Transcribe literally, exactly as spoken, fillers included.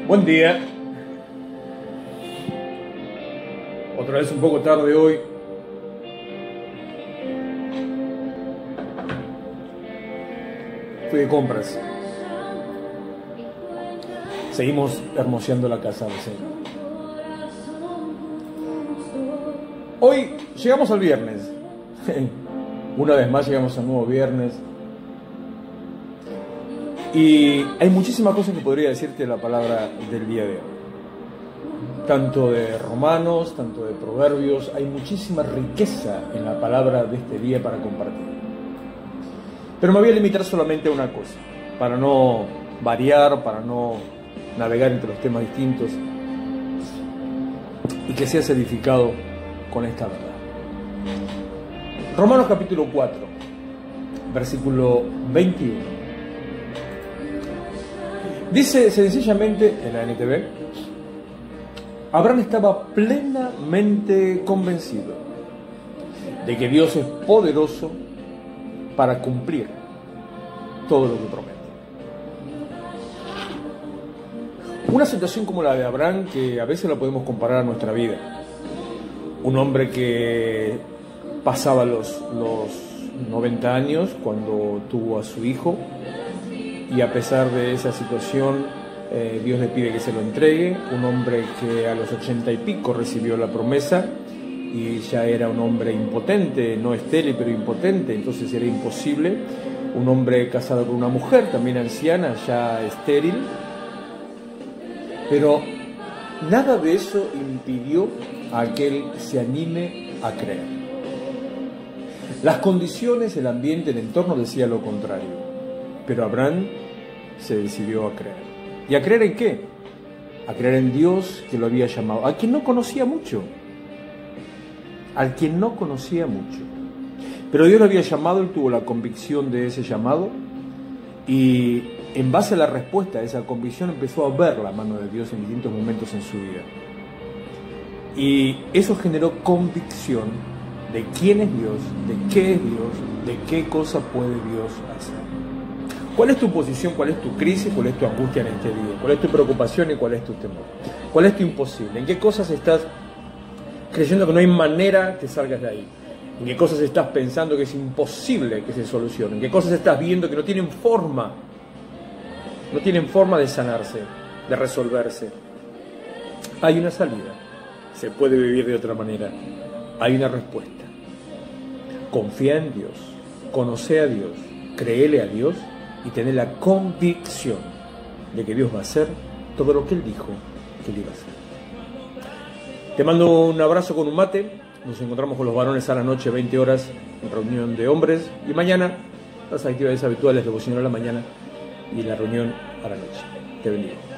Buen día. Otra vez un poco tarde hoy. Fui de compras. Seguimos hermoseando la casa del Señor. Hoy llegamos al viernes. Una vez más llegamos al nuevo viernes. Y hay muchísimas cosas que podría decirte de la palabra del día de hoy. Tanto de Romanos, tanto de Proverbios. Hay muchísima riqueza en la palabra de este día para compartir. Pero me voy a limitar solamente a una cosa, para no variar, para no navegar entre los temas distintos y que seas edificado con esta verdad. Romanos capítulo cuatro, versículo veintiuno. Dice sencillamente en la N T V: Abraham estaba plenamente convencido de que Dios es poderoso para cumplir todo lo que promete. Una situación como la de Abraham que a veces la podemos comparar a nuestra vida. Un hombre que pasaba los, los noventa años cuando tuvo a su hijo, y a pesar de esa situación eh, Dios le pide que se lo entregue. Un hombre que a los ochenta y pico recibió la promesa y ya era un hombre impotente, no estéril pero impotente, entonces era imposible. Un hombre casado con una mujer también anciana, ya estéril, pero nada de eso impidió a que él se anime a creer. Las condiciones, el ambiente, el entorno decía lo contrario. Pero Abraham se decidió a creer. ¿Y a creer en qué? A creer en Dios que lo había llamado, a quien no conocía mucho, al quien no conocía mucho. Pero Dios lo había llamado, él tuvo la convicción de ese llamado, y en base a la respuesta a esa convicción empezó a ver la mano de Dios en distintos momentos en su vida. Y eso generó convicción de quién es Dios, de qué es Dios, de qué cosa puede Dios hacer. ¿Cuál es tu posición? ¿Cuál es tu crisis? ¿Cuál es tu angustia en este día? ¿Cuál es tu preocupación y cuál es tu temor? ¿Cuál es tu imposible? ¿En qué cosas estás creyendo que no hay manera que salgas de ahí? ¿En qué cosas estás pensando que es imposible que se solucionen? ¿En qué cosas estás viendo que no tienen forma? No tienen forma de sanarse, de resolverse. Hay una salida. Se puede vivir de otra manera. Hay una respuesta. Confía en Dios. Conoce a Dios. Créele a Dios. Y tener la convicción de que Dios va a hacer todo lo que Él dijo que Él iba a hacer. Te mando un abrazo con un mate. Nos encontramos con los varones a la noche, veinte horas, en reunión de hombres. Y mañana, las actividades habituales, devocional a la mañana y la reunión a la noche. Te bendigo.